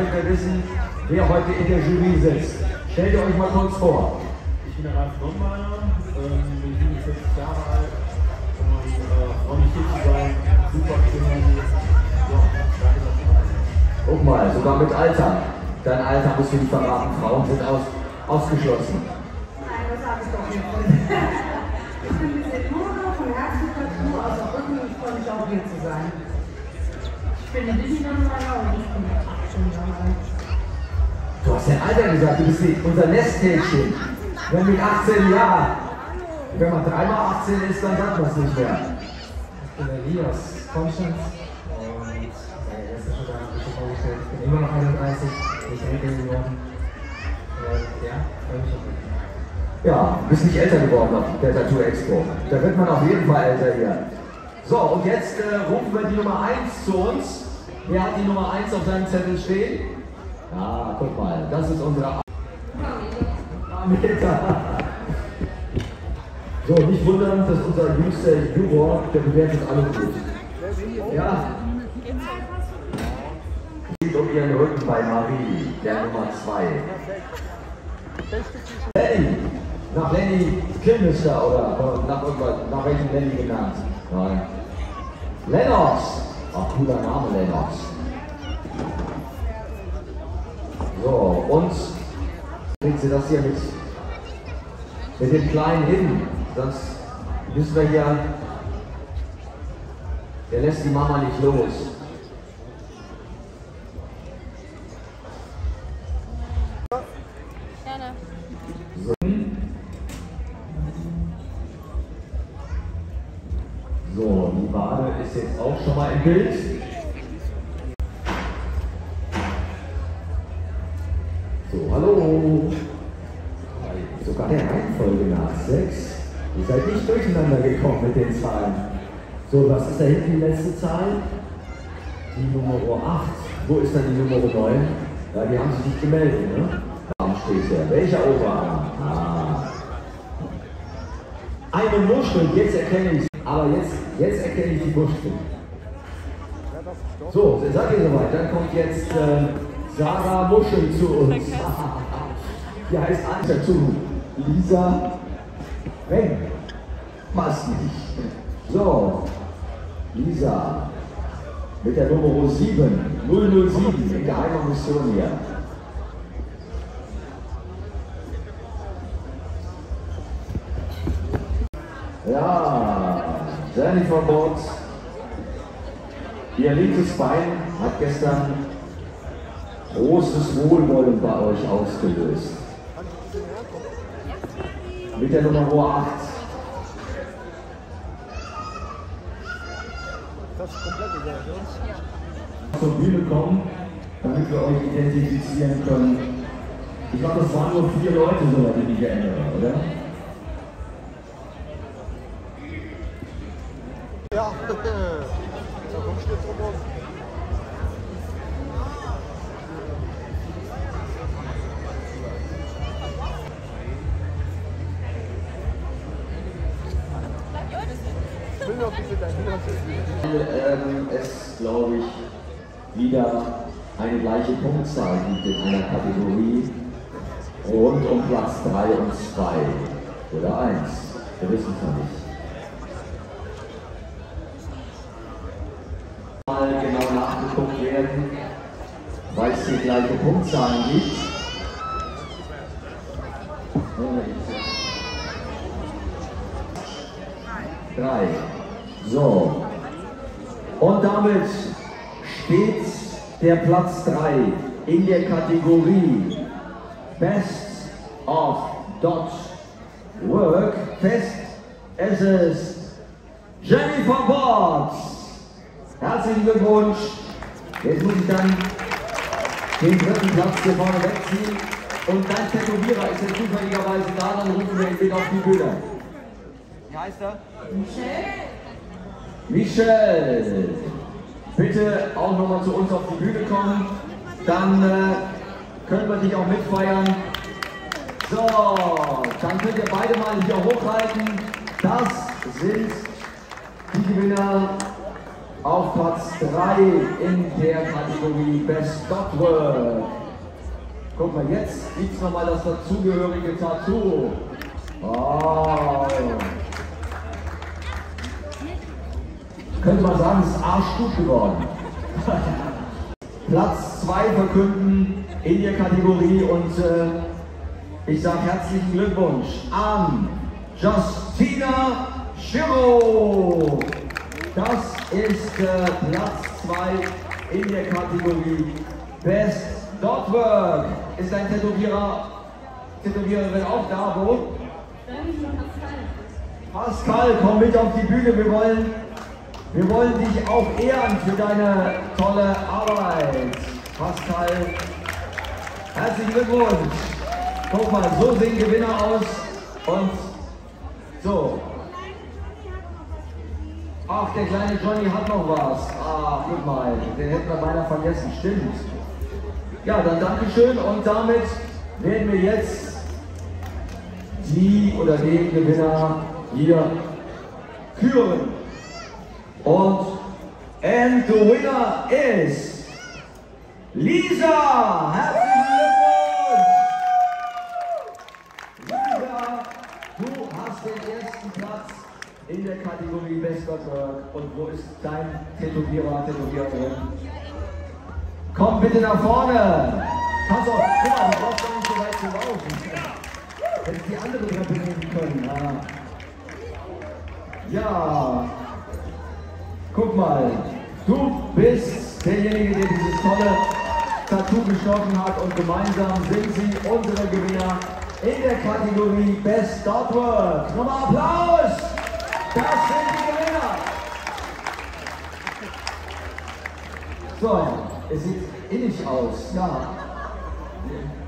damit wir wissen, wer heute in der Jury sitzt. Stellt ihr euch mal kurz vor. Ich bin der Ralf Dommeyer, bin 47 Jahre alt und freue mich hier zu sein. Super schön. Ja, danke dafür. Guck mal, sogar mit Alter. Dein Alter musst du nicht verraten. Frauen sind ausgeschlossen. Nein, das habe ich doch nicht. Ich bin die Sekura von Herzmuskulatur aus Saarbrücken und ich freue mich auch hier zu sein. Ich bin die Lilly Dommeyer und ich bin 18 Jahre alt. Du hast dein Alter gesagt, du bist unser Nesthäkchen. Wenn mit 18 Jahren. Wenn man dreimal 18 ist, dann sagt man es nicht mehr. Ich bin der Lee aus Konstanz und das ist schon ein bisschen vorgestellt. Ich bin immer noch 31, nicht älter geworden. Ja, freue mich auf jeden Fall. Ja, du bist nicht älter geworden auf der Tattoo Expo. Da wird man auf jeden Fall älter hier. So, und jetzt rufen wir die Nummer 1 zu uns. Wer hat die Nummer 1 auf seinem Zettel stehen? Ja, guck mal, das ist unsere Meter. So, nicht wundern, dass unser jüngster Juror, der bewertet alle gut. Ja. Es geht um ihren Rücken bei Marie, der Nummer 2. Lenny, nach Lenny Kilmister oder nach welchem Lenny genannt? Nein. Lennox, ach cooler Name Lennox. So, und kriegt sie das hier mit dem Kleinen hin, sonst müssen wir hier, der lässt die Mama nicht los. Gerne. So, die Wade ist jetzt auch schon mal im Bild. So, hallo. Sogar der Reihenfolge nach 6. Ihr seid nicht durcheinander gekommen mit den Zahlen. So, was ist da hinten die letzte Zahl? Die Nummer 8. Wo ist dann die Nummer 9? Ja, die haben sich nicht gemeldet, ne? Arm steht der. Welcher Oberarm? Ah. Eine Muschel, jetzt erkenne ich. Aber jetzt erkenne ich die Muschel. So, seid ihr soweit? Dann kommt jetzt Sarah Muschel zu uns. Die heißt Anja zu. Lisa Wenk. Passt nicht. So, Lisa mit der Nummer 7, 007, in geheimer Mission hier. Ja, Jennifer Bott, ihr linkes Bein hat gestern großes Wohlwollen bei euch ausgelöst. Mit der Nummer 8. Zur Bühne kommen, damit wir euch identifizieren können. Ich glaube, das waren nur 4 Leute, soweit ich mich erinnere, oder? Ja, da kommst du jetzt drüber. Es, glaube ich, wieder eine gleiche Punktzahl gibt in einer Kategorie rund um Platz 3 und 2 oder 1. Wir wissen es noch nicht. Mal genau nachgeguckt werden, weil es die gleiche Punktzahlen gibt. 3. So. Und damit steht der Platz 3 in der Kategorie Best of Dot Work fest. Es ist Jennifer Bott. Herzlichen Glückwunsch. Jetzt muss ich dann den 3. Platz hier vorne wegziehen. Und dein Tätowierer ist jetzt zufälligerweise da, dann rufen wir ihn wieder auf die Bühne. Wie heißt er? Michel. Bitte auch nochmal zu uns auf die Bühne kommen. Dann können wir dich auch mitfeiern. So, dann könnt ihr beide mal hier hochhalten. Das sind die Gewinner auf Platz 3 in der Kategorie Best Dotwork. Guck mal, jetzt gibt es nochmal das dazugehörige Tattoo. Wow. Könnte man sagen, es ist arschgut geworden. Platz 2 verkünden in der Kategorie und ich sage herzlichen Glückwunsch an Justina Schirro. Das ist Platz 2 in der Kategorie Best Dotwork. Ist ein Tätowiererin auch da, wo? Pascal, komm mit auf die Bühne, wir wollen dich auch ehren für deine tolle Arbeit. Pascal, herzlichen Glückwunsch. Guck mal, so sehen Gewinner aus und so. Ach, der kleine Johnny hat noch was. Ach, guck mal, den hätten wir beinahe vergessen, stimmt. Ja, dann Dankeschön und damit werden wir jetzt die oder den Gewinner hier küren. And the winner is Lisa! Herzlichen Glückwunsch! Lisa, du hast den ersten Platz in der Kategorie Best Dotwork. Und wo ist dein Tätowierer, Tätowiererin? Komm bitte nach vorne! Kannst auch, guck mal, du brauchst doch nicht so weit zu laufen. Hättest die andere Treppe nehmen können. Ja. Guck mal, du bist derjenige, der dieses tolle Tattoo gestochen hat und gemeinsam sind sie unsere Gewinner in der Kategorie Best Dotwork. Nochmal Applaus! Das sind die Gewinner! So, es sieht ähnlich aus, ja.